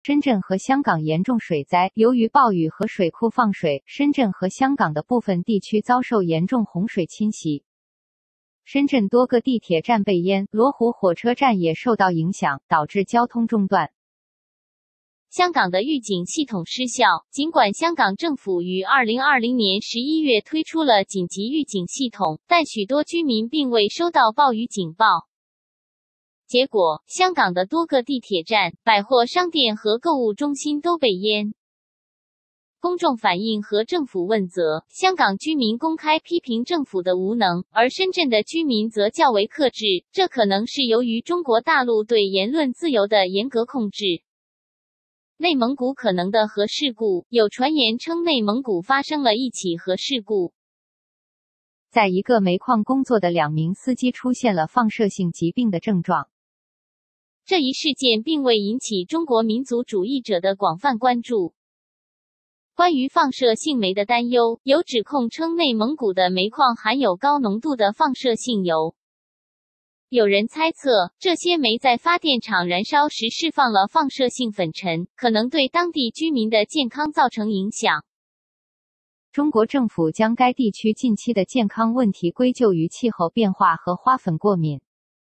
深圳和香港严重水灾，由于暴雨和水库放水，深圳和香港的部分地区遭受严重洪水侵袭。深圳多个地铁站被淹，罗湖火车站也受到影响，导致交通中断。 香港的预警系统失效，尽管香港政府于2020年11月推出了紧急预警系统，但许多居民并未收到暴雨警报。结果，香港的多个地铁站、百货商店和购物中心都被淹。公众反映和政府问责，香港居民公开批评政府的无能，而深圳的居民则较为克制，这可能是由于中国大陆对言论自由的严格控制。内蒙古可能的核事故，有传言称内蒙古发生了一起核事故。 在一个煤矿工作的2名司机出现了放射性疾病的症状。 这一事件并未引起中国民族主义者的广泛关注。关于放射性煤的担忧，有指控称内蒙古的煤矿含有高浓度的放射性铀。有人猜测，这些煤在发电厂燃烧时释放了放射性粉尘，可能对当地居民的健康造成影响。 中国政府将该地区近期的健康问题归咎于气候变化和花粉过敏。